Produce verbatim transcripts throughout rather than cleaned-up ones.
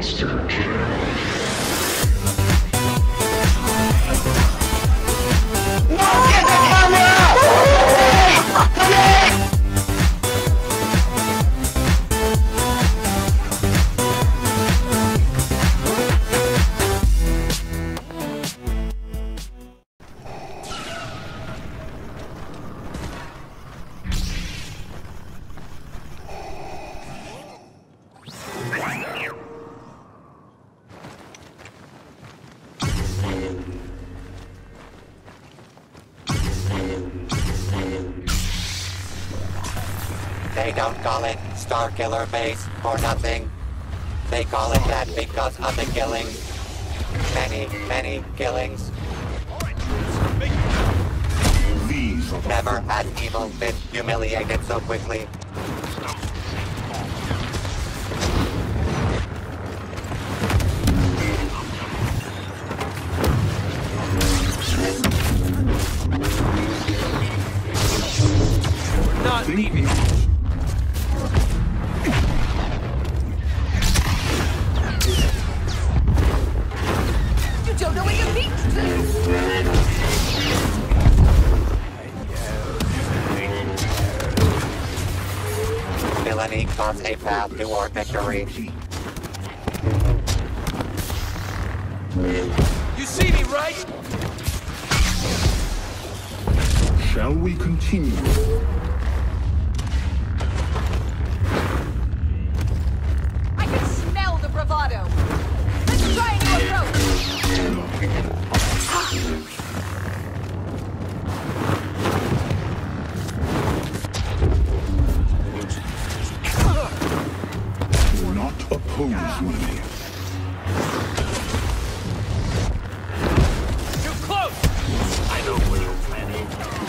Monster kill. They don't call it Star Killer Base for nothing. They call it that because of the killings. Many, many killings. Never has evil been humiliated so quickly. We're not leaving. You don't know where your feet Villainy carves a path toward victory. You see me, right? Shall we continue? I can smell the bravado. Let's try a new approach. Do not oppose me. Too close! I know what you're planning.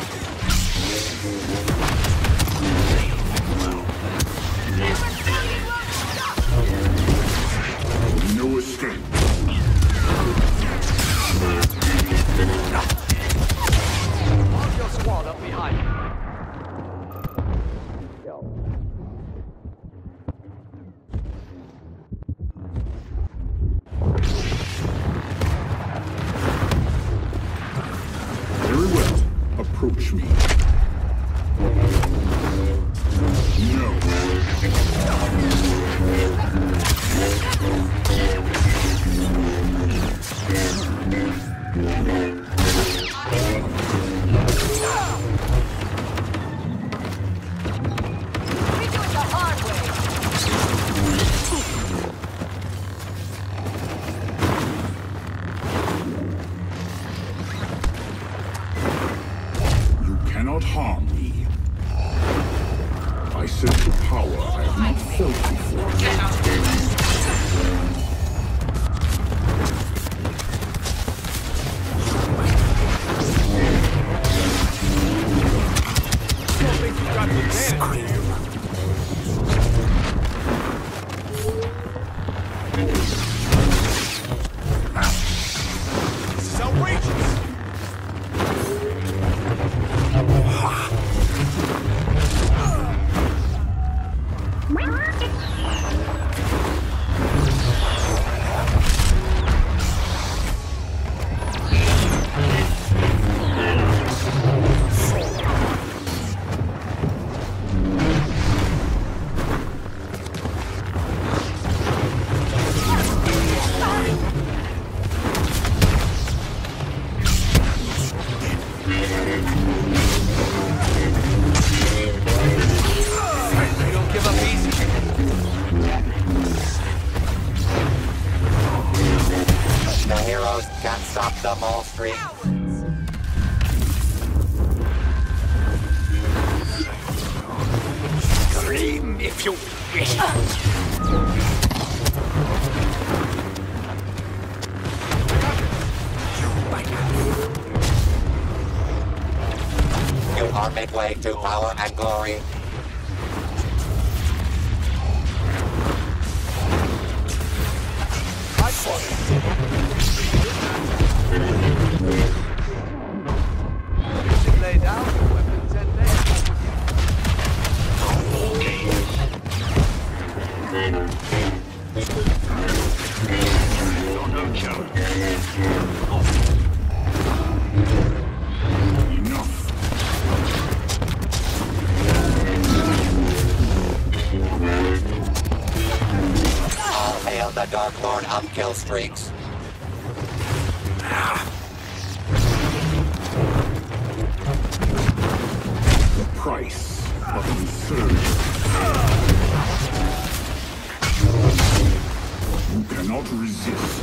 No escape. Mark your squad up behind you. Very well. Approach me. We do it the hard way. You cannot harm me. I sense a power I have not felt before. Don't think you got the advantage. This is outrageous! You don't give up easy. The heroes can't stop the mole streak. Scream if you wish. You are midway to power and glory. I fought it. You should lay down your weapons and then. the Dark Lord of kill streaks. The price of insurgence. You cannot resist.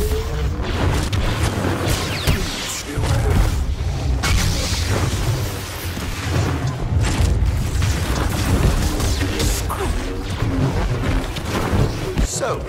So,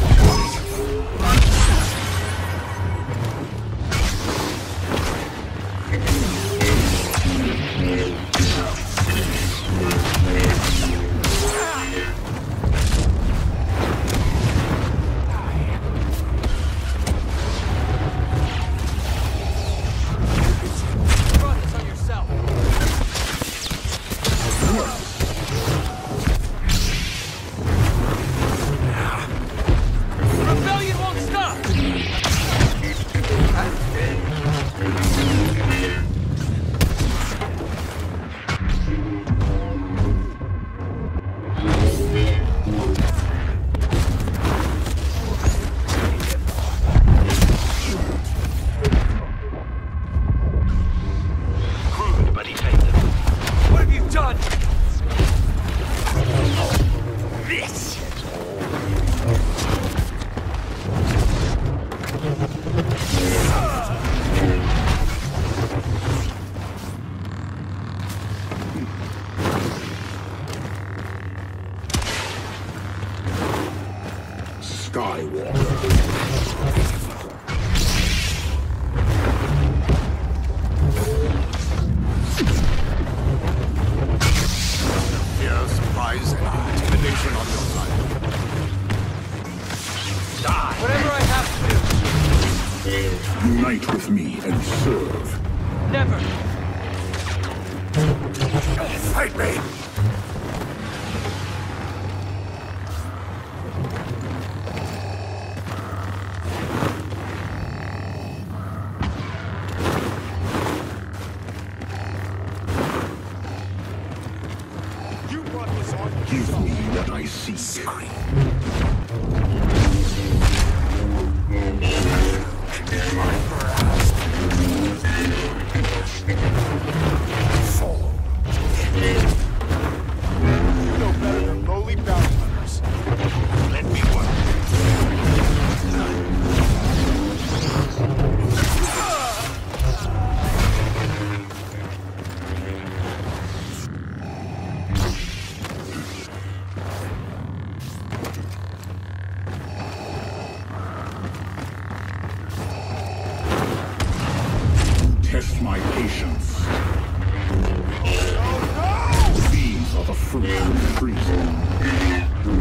brought this on yourself. Rebellion won't stop! What have you done? This! Skywalker. Fear, surprise, and intimidation on your side. Die! Whatever I have to do. Unite with me and serve. Never. Fight me! You brought this on Give me what I seek. Fall. You know better than lowly bounty hunters. Let me work. Test my patience. These are the fruits of treason.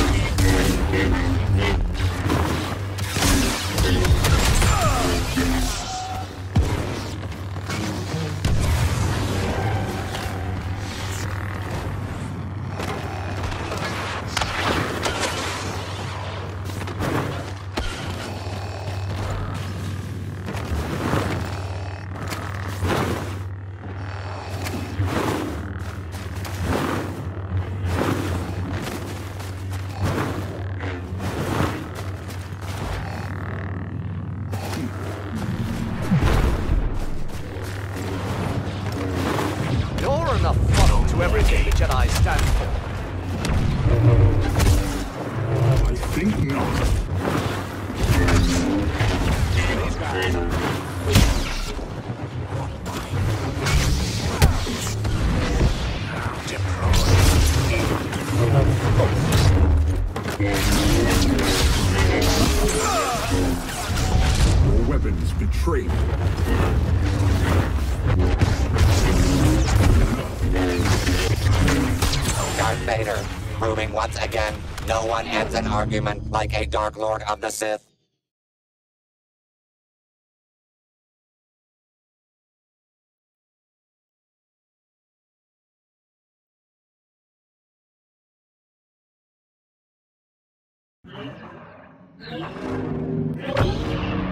You're enough funnel to everything the Jedi stand for. I think not. These guys. Your weapons betray me. Darth Vader, proving once again, no one ends an argument like a Dark Lord of the Sith. Thank you.